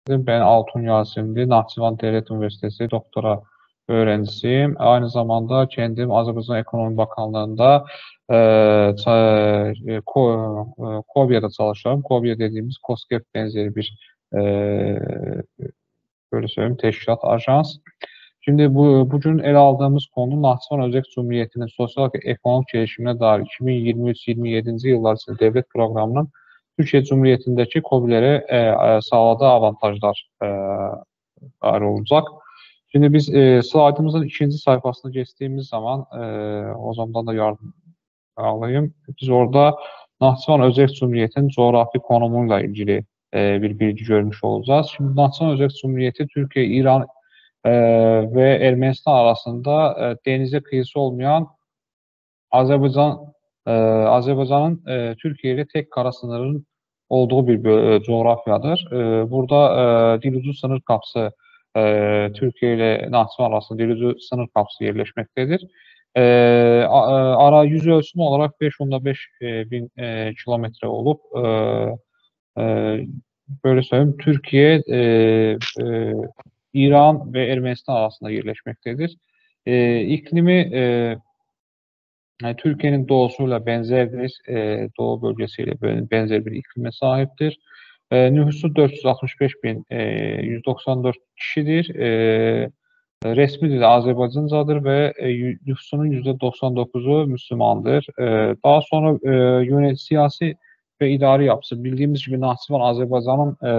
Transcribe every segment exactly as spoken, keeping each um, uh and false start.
Ben Altun Yasinli, Naxçıvan Devlet Üniversitesi doktora öğrencisiyim. Aynı zamanda kendim Azerbaycan Ekonomi Bakanlığı'nda e, e, KOBİ'de çalışıyorum. KOBİ dediğimiz KOSGEB benzeri bir e, böyle söyleyeyim teşkilat, ajans. Şimdi bu bugün ele aldığımız konu Naxçıvan Özək Cumhuriyeti'nin sosyal ve ekonomik gelişimine dair iki bin yirmi üç yirmi yedinci yıllar için devlet programının Türkiye Cumhuriyeti'ndeki KOBİ'lere e, e, sağladığı avantajlar e, dair olacak. Şimdi biz e, slaydımızın ikinci sayfasına geçtiğimiz zaman e, o zaman da yardım alayım. Biz orada Naxçıvan Özək Cumhuriyeti'nin coğrafi konumuyla ilgili e, bir bilgi görmüş olacağız. Şimdi Naxçıvan Özək Cumhuriyeti Türkiye, İran e, ve Ermənistan arasında e, denize kıyısı olmayan Azerbaycan e, Azerbaycan'ın e, Türkiye ile tek kara sınırının olduğu bir e, coğrafyadır. E, burada e, Dilucu sınır kapısı e, Türkiye ile Naxçıvan arasında Dilucu sınır kapısı yerleşmektedir. E, a, ara yüz ölçümü olarak beş nokta beş e, bin e, kilometre olup e, e, böyle söyleyeyim Türkiye e, e, İran ve Ermənistan arasında yerleşmektedir. E, iklimi e, yani Türkiye'nin doğusuyla benzerdir. E, doğu bölgesiyle benzer bir iklime sahiptir. E, nüfusu dört yüz altmış beş bin e, yüz doksan dört kişidir. E, resmi dili Azerbaycancadır ve e, nüfusunun yüzde doksan dokuzu Müslümandır. E, daha sonra e, yönet siyasi ve idari yapısı. Bildiğimiz gibi Naxçıvan Azerbaycan'ın e,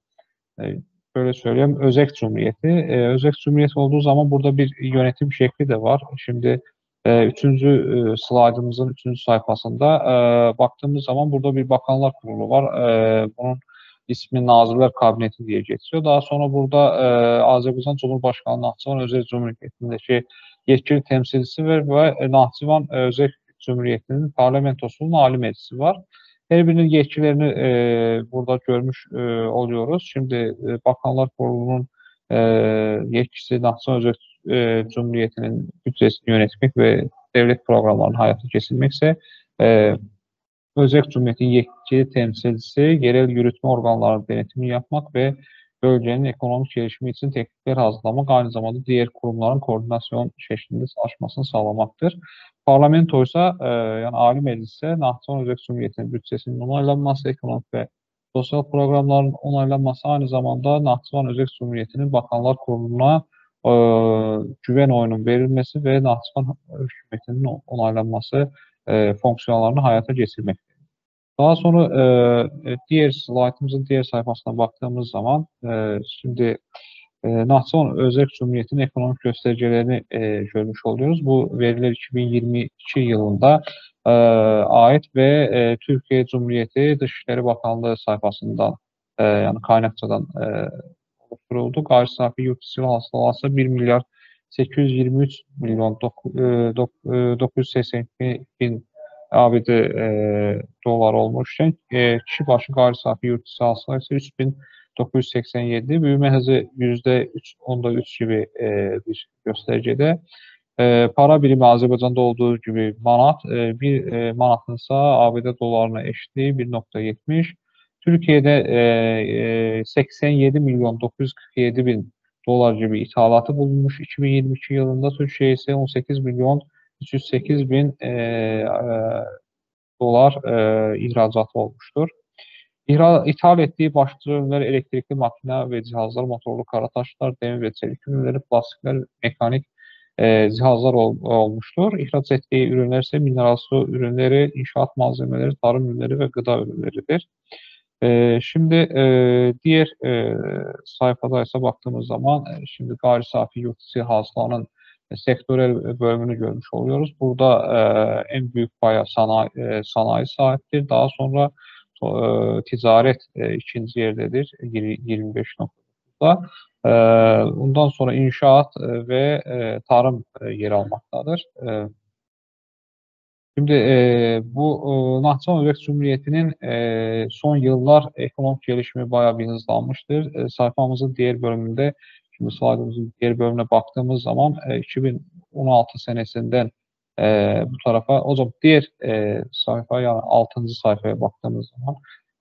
e, böyle söyleyeyim Özek Cumhuriyeti. E, Özek Cumhuriyeti olduğu zaman burada bir yönetim şekli de var. Şimdi e, üçüncü e, slaydımızın üçüncü sayfasında e, baktığımız zaman burada bir bakanlar kurulu var. E, bunun ismi Nazirler Kabineti diye geçiyor. Daha sonra burada e, Azerbaycan Cumhurbaşkanı Naxçıvan Özek Cumhuriyeti'ndeki yetkili temsilcisi var ve Naxçıvan Özek Cumhuriyeti'nin parlamentosunun Ali Meclisi var. Her birinin yetkilerini e, burada görmüş e, oluyoruz. Şimdi e, Bakanlar Kurulu'nun e, yetkisi Naxçıvan Özək e, Cumhuriyeti'nin bütçesini yönetmek ve devlet programlarının hayata geçirmekse e, Özək Cumhuriyeti'nin yetkili temsilcisi yerel yürütme organlarının denetimini yapmak ve bölgenin ekonomik gelişimi için teklifler hazırlamak, aynı zamanda diğer kurumların koordinasyon şeklinde çalışmasını sağlamaktır. Parlamento ise e, yani Ali Meclis ise Naxçıvan Özək Cumhuriyeti'nin bütçesinin onaylanması, ekonomik ve sosyal programların onaylanması, aynı zamanda Naxçıvan Özək Cumhuriyeti'nin Bakanlar Kurulu'na e, güven oyunun verilmesi ve Naxçıvan hükümetinin onaylanması e, fonksiyonlarını hayata geçirmek. Daha sonra e, diğer slaytımızın diğer sayfasına baktığımız zaman e, şimdi e, Naxçıvan Özək Cumhuriyeti'nin ekonomik göstergelerini e, görmüş oluyoruz. Bu veriler iki bin yirmi iki yılında e, ait ve e, Türkiye Cumhuriyeti Dışişleri Bakanlığı sayfasından e, yani kaynakçadan e, oluşturuldu. Gayri safi yurt içi hasılası bir milyar sekiz yüz yirmi üç milyon dokuz yüz seksen bin A B D e, dolar olmuşken e, kişi başı gayri safi yurt içi hasıla ise üç bin dokuz yüz seksen yedi, büyüme hızı yüzde üç nokta üç gibi e, bir göstergede. E, para birimi Azerbaycan'da olduğu gibi manat, e, bir e, manatın ise A B D dolarına eşitliği bir nokta yetmiş. Türkiye'de e, e, seksen yedi milyon dokuz yüz kırk yedi bin dolar gibi ithalatı bulunmuş. iki bin yirmi iki yılında Türkiye ise on sekiz milyon üç yüz sekiz bin e, e, dolar e, ihracatı olmuştur. İhra, ithal ettiği başlıca ürünler elektrikli makine ve cihazlar, motorlu kara taşlar, demir ve çelik ürünleri, plastikler, mekanik e, cihazlar ol, olmuştur. İhraç ettiği ürünler ise mineral su ürünleri, inşaat malzemeleri, tarım ürünleri ve gıda ürünleridir. E, şimdi e, diğer e, sayfada ise baktığımız zaman e, şimdi gayri safi yurt içi hasılanın e, sektörel bölümünü görmüş oluyoruz. Burada e, en büyük paya sanayi, e, sanayi sahiptir. Daha sonra e, ticaret e, ikinci yerdedir yirmi beş nokta dokuzda. E, bundan sonra inşaat e, ve e, tarım e, yer almaktadır. E, Şimdi e, bu e, Naxçıvan Özək Cumhuriyeti'nin e, son yıllar ekonomik gelişimi bayağı bir hızlanmıştır. E, sayfamızın diğer bölümünde, şimdi slaydımızın diğer bölümüne baktığımız zaman e, iki bin on altı senesinden e, bu tarafa, o zaman diğer e, sayfa yani altıncı sayfaya baktığımız zaman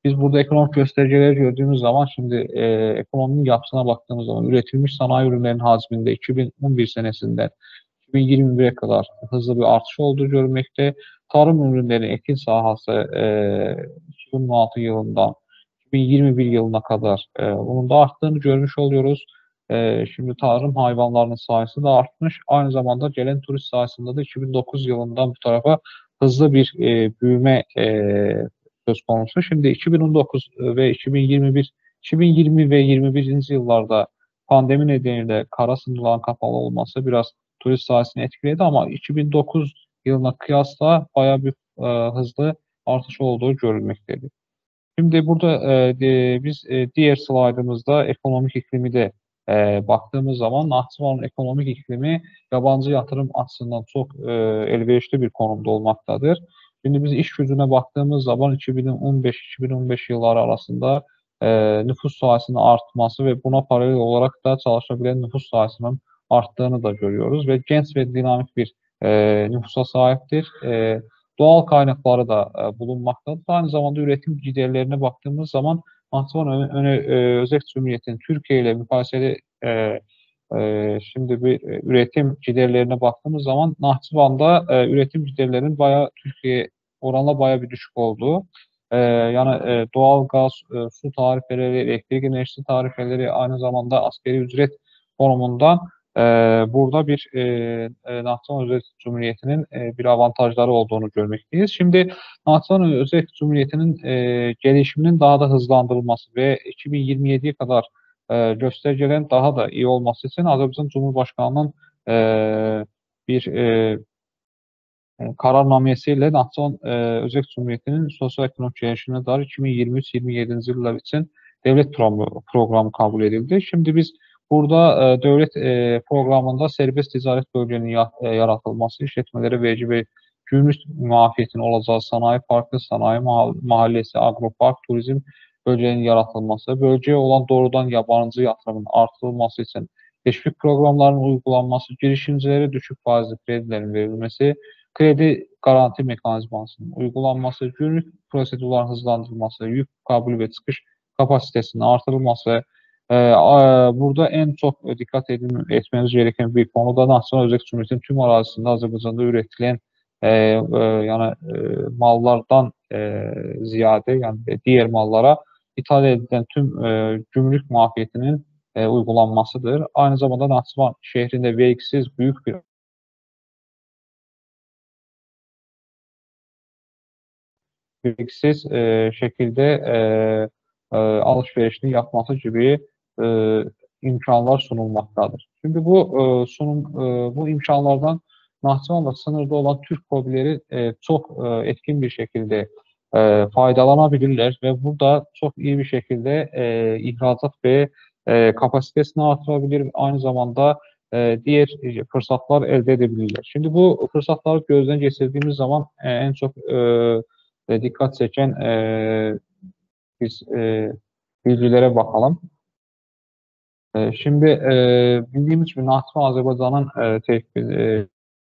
Biz burada ekonomik göstergeleri gördüğümüz zaman şimdi e, ekonominin yapısına baktığımız zaman üretilmiş sanayi ürünlerinin hacminde iki bin on bir senesinden iki bin yirmi bire kadar hızlı bir artış olduğu görülmekte. Tarım ürünleri ekin sahası e, iki bin on altı yılından iki bin yirmi bir yılına kadar e, bunun da arttığını görmüş oluyoruz. E, şimdi tarım hayvanlarının sayısı da artmış. Aynı zamanda gelen turist sayısında da iki bin dokuz yılından bu tarafa hızlı bir e, büyüme e, söz konusu. Şimdi iki bin on dokuz ve iki bin yirmi bir, iki bin yirmi ve yirmi birinci yıllarda pandemi nedeniyle kara sınırların kapalı olması biraz turist sayısını etkiledi ama iki bin dokuz yılına kıyasla bayağı bir e, hızlı artış olduğu görülmektedir. Şimdi burada e, de, biz e, diğer slaydımızda ekonomik iklimi de e, baktığımız zaman Nahçıvanın ekonomik iklimi yabancı yatırım açısından çok e, elverişli bir konumda olmaktadır. Şimdi biz iş gücüne baktığımız zaman iki bin on beş iki bin on beş yılları arasında e, nüfus sayısının artması ve buna paralel olarak da çalışabilen nüfus sayısının arttığını da görüyoruz ve genç ve dinamik bir e, nüfusa sahiptir. E, Doğal kaynakları da e, bulunmaktadır. Aynı zamanda üretim giderlerine baktığımız zaman Nahçıvan Ö- Ö- Ö- Özerk Cumhuriyeti'nin Türkiye ile mukayeseli e, e, şimdi bir e, üretim giderlerine baktığımız zaman Nahçıvan'da e, üretim giderlerinin bayağı Türkiye oranla bayağı bir düşük olduğu. E, yani e, doğal gaz, e, su tarifeleri, elektrik enerjisi tarifeleri aynı zamanda asgari ücret konumundan e, burada bir e, e, Nahçıvan Özerk Cumhuriyeti'nin e, bir avantajları olduğunu görmekteyiz. Şimdi Nahçıvan Özerk Cumhuriyeti'nin e, gelişiminin daha da hızlandırılması ve iki bin yirmi yediye kadar e, göstergelerin daha da iyi olması için Azərbaycan Cumhurbaşkanının e, bir e, e, kararnamesi ile Naxçıvan e, Özerk Cumhuriyeti'nin sosial-ekonomik gelişimine dair iki bin yirmi üç iyirmi yedinci yıllar için devlet programı, programı kabul edildi. Şimdi biz burada e, devlet e, programında serbest ticaret bölgenin ya, e, yaratılması, işletmelere vergi ve gümrük muafiyetinin olacağı sanayi parkı, sanayi mahallesi, agropark, turizm bölgenin yaratılması, bölgeye olan doğrudan yabancı yatırımın artırılması için teşvik programlarının uygulanması, girişimcilere düşük faizli kredilerin verilmesi, kredi garanti mekanizmasının uygulanması, gümrük prosedurların hızlandırılması, yük kabul ve çıkış kapasitesinin artırılması, e, a, burada en çok dikkat edin, etmemiz gereken bir konu da Naxçıvan Özerk Cumhuriyeti'nin tüm arazisinde Azərbaycanda üretilen e, e, yani e, mallardan e, ziyade yani diğer mallara ithal edilen tüm e, gümrük muafiyetinin e, uygulanmasıdır. Aynı zamanda Naxçıvan şehrinde vergisiz büyük bir vergisiz e, şekilde e, e, alışverişini yapması gibi e, imkanlar sunulmaktadır. Şimdi bu e, sunum e, bu imkanlardan Nahçıvanla sınırda olan Türk hobileri e, çok e, etkin bir şekilde e, faydalanabilirler ve burada çok iyi bir şekilde e, ihracat ve e, kapasitesini artırabilir. Aynı zamanda e, diğer fırsatlar elde edebilirler. Şimdi bu fırsatları gözden geçirdiğimiz zaman e, en çok e, ve dikkat çeken e, biz e, bilgilere bakalım. E, şimdi e, bildiğimiz gibi Naxçıvan Azərbaycanın e, tek e,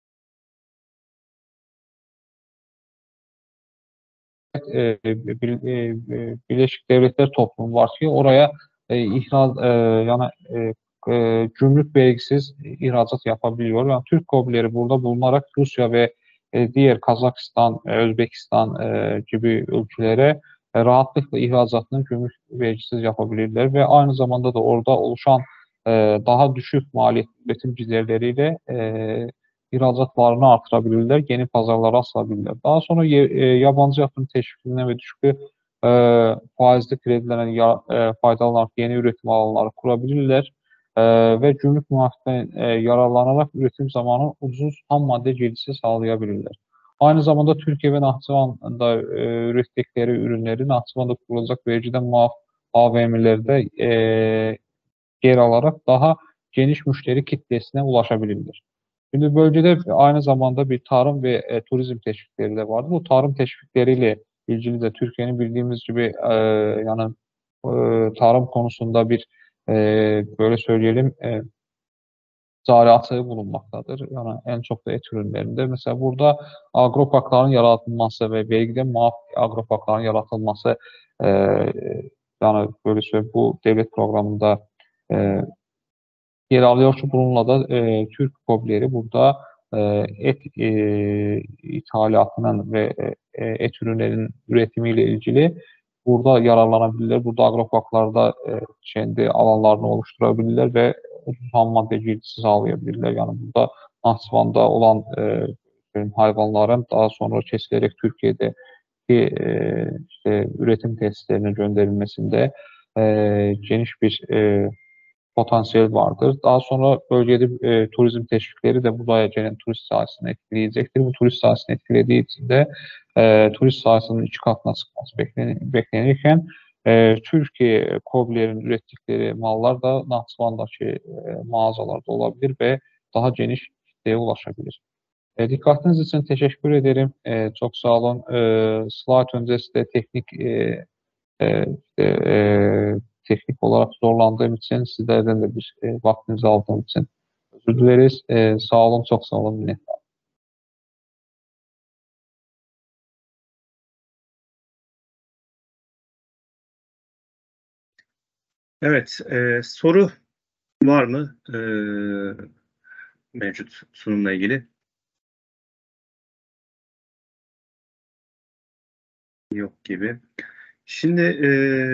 e, bir, e, Birleşik Devletler toplumu var ki oraya e, ihraç e, yani e, e, gümrük vergisiz ihracat yapabiliyor. Yani Türk KOBİ'leri burada bulunarak Rusya ve e, diğer Kazakistan, e, Özbekistan e, gibi ülkelere e, rahatlıkla ihracatını gümrük vergisiz yapabilirler ve aynı zamanda da orada oluşan e, daha düşük maliyet üretim giderleriyle e, ihracatlarını artırabilirler, yeni pazarlara açılabilirler. Daha sonra e, yabancı yatırım teşvikliğine ve düşük e, faizli kredilerden ya, e, faydalanarak yeni üretim alanları kurabilirler e, ve gümrük muafiyetinden e, yararlanarak üretim zamanı ucuz ham madde girdisi sağlayabilirler. Aynı zamanda Türkiye ve Naxçıvan'da e, ürettikleri ürünleri Naxçıvan'da kurulacak vergiden muaf A V M'lerde e, yer alarak daha geniş müşteri kitlesine ulaşabilirler. Şimdi bölgede aynı zamanda bir tarım ve e, turizm teşvikleri de vardı. Bu tarım teşvikleriyle ilgili de Türkiye'nin bildiğimiz gibi e, yani e, tarım konusunda bir e, böyle söyleyelim e, cari açığı bulunmaktadır. Yəni ən çox da et ürünlərində. Məsələn, burada aqroparkların yaradılması və vergidən muaf aqroparkların yaradılması, e, yəni böyle söyleyeyim, bu devlet programında e, yer alıyor ki, bununla da e, Türk KOBİ'ləri burada e, et e, ithalatının və e, et ürünlərinin üretimi ilə ilgili burada yararlanabilirlər. Burada aqroparklarda e, kendi alanlarını oluşturabilirlər və ham madde girdisi sağlayabilirlər. Yəni burada Naxçıvanda olan e, hayvanların daha sonra kesilərək Türkiyədəki e, işte, üretim tesislerine gönderilmesinde e, geniş bir e, potansiyel vardır. Daha sonra bölgede e, turizm teşvikleri de buraya gelen turist sayısını etkileyecektir. Bu turist sayısını etkilediği için de e, turist sayısının iki katına çıkması beklen beklenirken e, Türkiye KOBİ'lerin ürettikleri mallar da Naxçıvandakı e, mağazalarda olabilir ve daha geniş kitleye ulaşabilir. E, dikkatiniz için teşekkür ederim. E, çok sağ olun. E, slide öncesi de teknik e, e, işte, e, teknik olarak zorlandığım için sizlerden de bir e, vaktinizi aldığım için özür dileriz. E, sağ olun, çok sağ olun. Yine. Evet, e, soru var mı e, mevcut sunumla ilgili? Yok gibi. Şimdi e,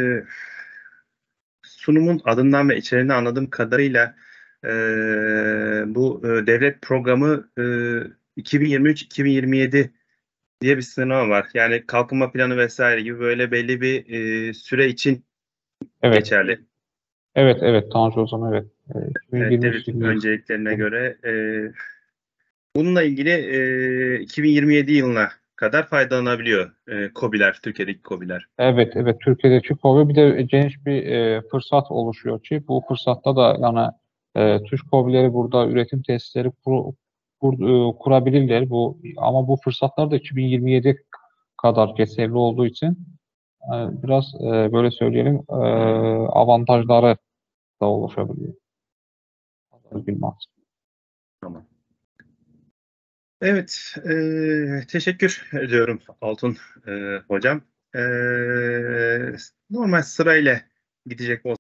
sunumun adından ve içeriğinden anladığım kadarıyla e, bu e, devlet programı e, iki bin yirmi üç iki bin yirmi yedi diye bir sınırlama var. Yani kalkınma planı vesaire gibi böyle belli bir e, süre için Evet. geçerli. Evet, evet Tanju Hocam, evet. E, Evet, devletin önceliklerine göre e, bununla ilgili e, iki bin yirmi yedi yılına kadar faydalanabiliyor e, KOBİ'ler, Türkiye'deki KOBİ'ler. Evet, evet. Türkiye'deki KOBİ bir de geniş bir e, fırsat oluşuyor ki bu fırsatta da yani e, Türk KOBİ'leri burada üretim tesisleri kur, kur, e, kurabilirler. Bu ama bu fırsatlar da iki bin yirmi yedi kadar geçerli olduğu için e, biraz e, böyle söyleyelim e, avantajları da oluşabiliyor. Bilmem. Tamam. Evet, e, teşekkür ediyorum Altun e, hocam. E, normal sırayla gidecek olsa